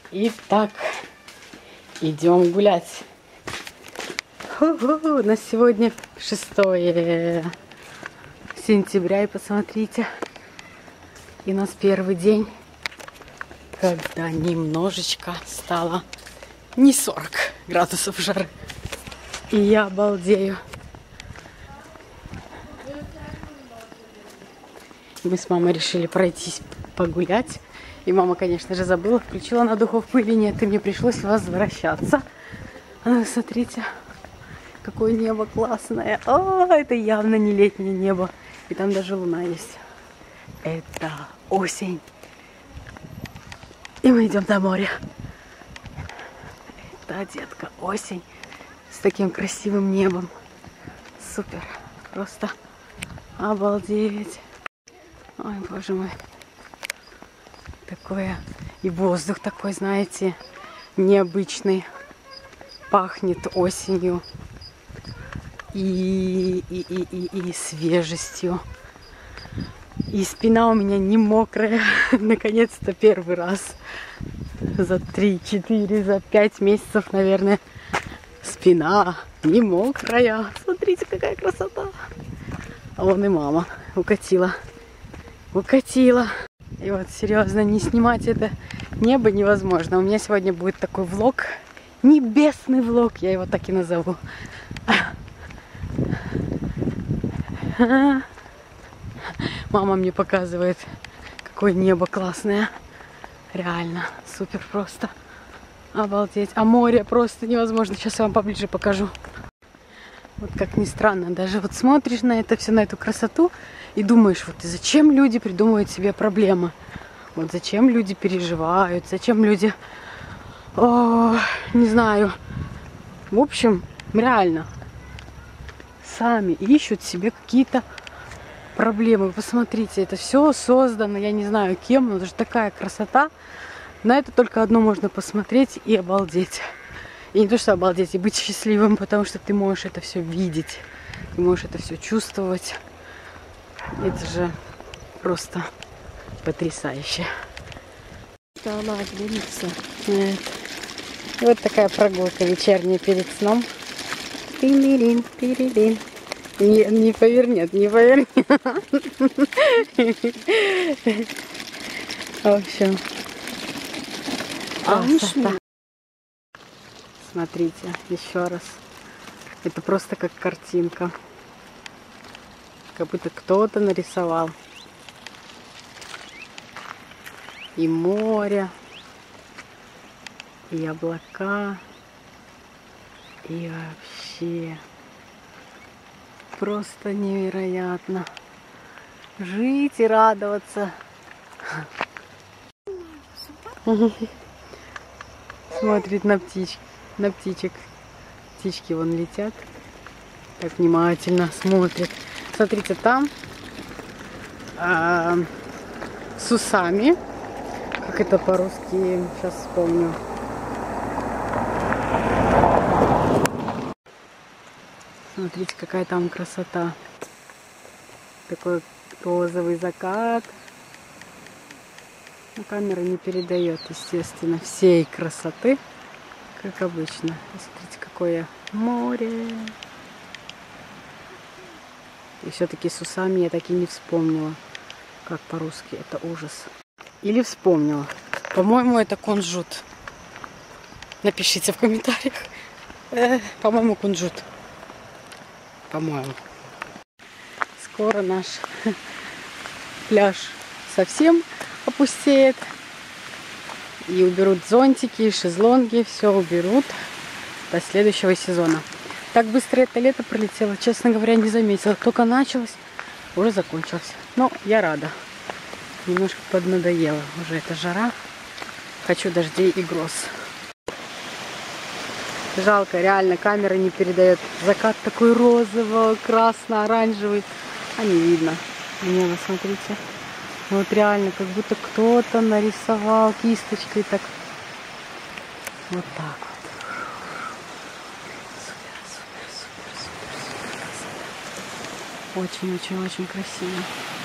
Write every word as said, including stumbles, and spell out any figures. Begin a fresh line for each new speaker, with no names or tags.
Итак, идем гулять. Ху-ху-ху. У нас сегодня шестое сентября, и посмотрите, и у нас первый день, когда немножечко стало не сорок градусов жары. И я обалдею. Мы с мамой решили пройтись погулять. И мама, конечно же, забыла, включила на духовку или нет. И мне пришлось возвращаться. А ну, смотрите, какое небо классное. О, это явно не летнее небо. И там даже луна есть. Это осень. И мы идем до моря. Это, детка, осень. С таким красивым небом. Супер. Просто обалдеть. Ой, боже мой. Такое. И воздух такой, знаете, необычный. Пахнет осенью. И, и, и, и, и свежестью. И спина у меня не мокрая. Наконец-то первый раз. За три-четыре, за пять месяцев, наверное. Спина не мокрая. Смотрите, какая красота. А вон и мама укатила. Укатила. И вот, серьезно, не снимать это небо невозможно. У меня сегодня будет такой влог. Небесный влог. Я его так и назову. Мама мне показывает, какое небо классное. Реально. Супер просто. Обалдеть. А море просто невозможно. Сейчас я вам поближе покажу. Вот как ни странно. Даже вот смотришь на это все, на эту красоту. И думаешь, вот зачем люди придумывают себе проблемы? Вот зачем люди переживают? Зачем люди, о, не знаю. В общем, реально. Сами ищут себе какие-то проблемы. Посмотрите, это все создано, я не знаю кем, но даже такая красота. На это только одно можно посмотреть и обалдеть. И не то, что обалдеть, и быть счастливым, потому что ты можешь это все видеть. Ты можешь это все чувствовать. Это же просто потрясающе. Стала оглянуться. Нет. Вот такая прогулка вечерняя перед сном. Тирин, тирин. Не, не повернет, не повернет. В общем. Красота. Смотрите, еще раз. Это просто как картинка. Как будто кто-то нарисовал. И море, и облака, и вообще просто невероятно. Жить и радоваться. Смотрит на птичек, на птичек. Птички вон летят. Так внимательно смотрит. Смотрите, там а, с усами. Как это по-русски? Сейчас вспомню. Смотрите, какая там красота. Такой розовый закат. Но камера не передает, естественно, всей красоты, как обычно. И смотрите, какое море. И все-таки с усами я так и не вспомнила, как по-русски. Это ужас. Или вспомнила. По-моему, это кунжут. Напишите в комментариях. Э, по-моему, кунжут. По-моему. Скоро наш пляж совсем опустеет. И уберут зонтики, и шезлонги. Все уберут до следующего сезона. Так быстро это лето пролетело, честно говоря, не заметила. Только началось, уже закончилось. Но я рада. Немножко поднадоело уже эта жара. Хочу дождей и гроз. Жалко, реально, камера не передает. Закат такой розовый, красно-оранжевый. А не видно. Небо, смотрите. Вот реально, как будто кто-то нарисовал кисточкой так. Вот так вот. Супер, супер, супер, супер красота. Очень-очень-очень красиво.